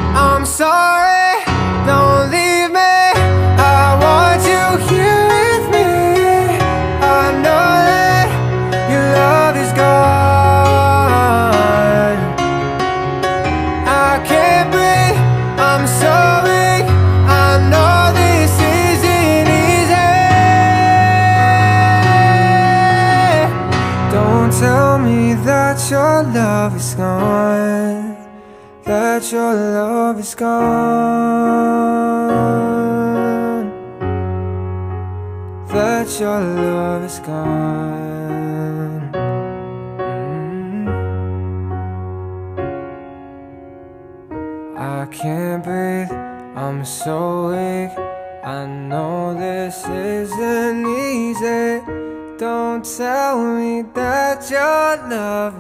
I'm sorry, don't leave me. I want you here with me. I know that your love is gone. I can't breathe, I'm so weak. I know this isn't easy. Don't tell me that your love is gone, that your love is gone, that your love is gone. I can't breathe, I'm so weak. I know this isn't easy. Don't tell me that your love